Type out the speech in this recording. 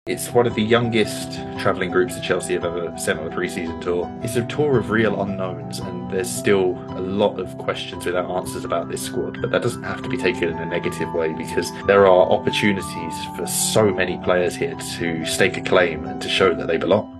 It's one of the youngest travelling groups that Chelsea have ever sent on a pre-season tour. It's a tour of real unknowns, and there's still a lot of questions without answers about this squad. But that doesn't have to be taken in a negative way, because there are opportunities for so many players here to stake a claim and to show that they belong.